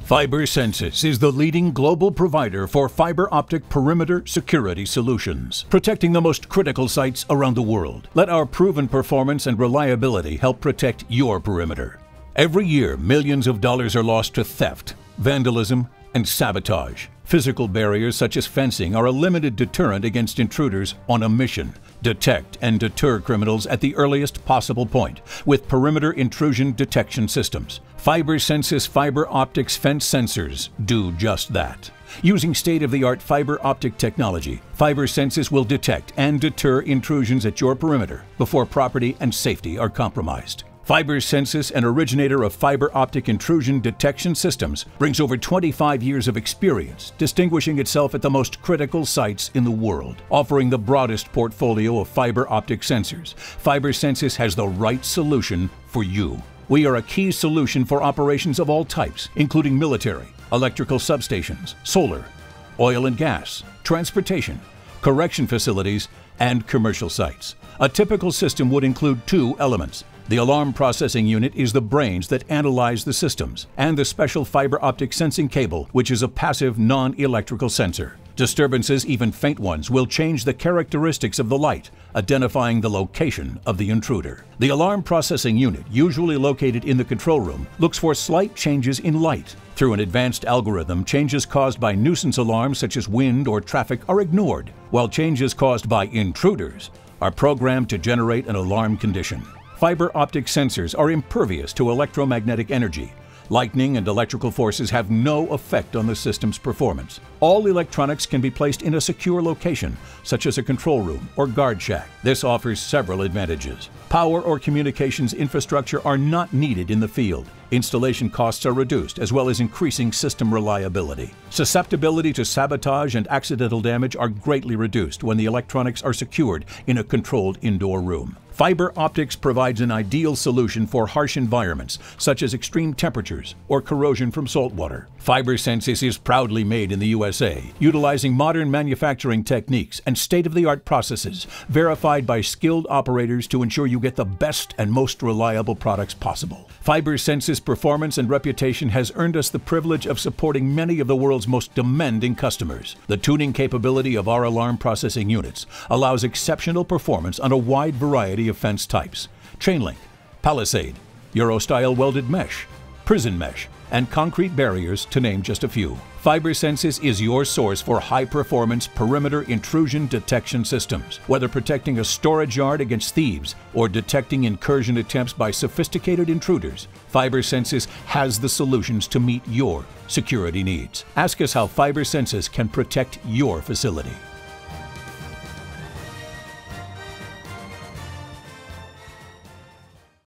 SenSys is the leading global provider for fiber optic perimeter security solutions, protecting the most critical sites around the world. Let our proven performance and reliability help protect your perimeter. Every year, millions of dollars are lost to theft, vandalism, and sabotage. Physical barriers such as fencing are a limited deterrent against intruders on a mission. Detect and deter criminals at the earliest possible point with perimeter intrusion detection systems. SenSys fiber optics fence sensors do just that. Using state-of-the-art fiber optic technology, SenSys will detect and deter intrusions at your perimeter before property and safety are compromised. SenSys, an originator of fiber optic intrusion detection systems, brings over 25 years of experience, distinguishing itself at the most critical sites in the world. Offering the broadest portfolio of fiber optic sensors, SenSys has the right solution for you. We are a key solution for operations of all types, including military, electrical substations, solar, oil and gas, transportation, correction facilities, and commercial sites. A typical system would include two elements. The alarm processing unit is the brains that analyze the systems, and the special fiber optic sensing cable, which is a passive non-electrical sensor. Disturbances, even faint ones, will change the characteristics of the light, identifying the location of the intruder. The alarm processing unit, usually located in the control room, looks for slight changes in light. Through an advanced algorithm, changes caused by nuisance alarms such as wind or traffic are ignored, while changes caused by intruders are programmed to generate an alarm condition. Fiber optic sensors are impervious to electromagnetic energy. Lightning and electrical forces have no effect on the system's performance. All electronics can be placed in a secure location, such as a control room or guard shack. This offers several advantages. Power or communications infrastructure are not needed in the field. Installation costs are reduced, as well as increasing system reliability. Susceptibility to sabotage and accidental damage are greatly reduced when the electronics are secured in a controlled indoor room. Fiber optics provides an ideal solution for harsh environments, such as extreme temperatures or corrosion from salt water. SenSys is proudly made in the USA, utilizing modern manufacturing techniques and state-of-the-art processes, verified by skilled operators to ensure you get the best and most reliable products possible. SenSys performance and reputation has earned us the privilege of supporting many of the world's most demanding customers. The tuning capability of our alarm processing units allows exceptional performance on a wide variety of fence types: chain link, palisade, Euro-style welded mesh, prison mesh, and concrete barriers, to name just a few. SenSys is your source for high-performance perimeter intrusion detection systems. Whether protecting a storage yard against thieves or detecting incursion attempts by sophisticated intruders, SenSys has the solutions to meet your security needs. Ask us how SenSys can protect your facility.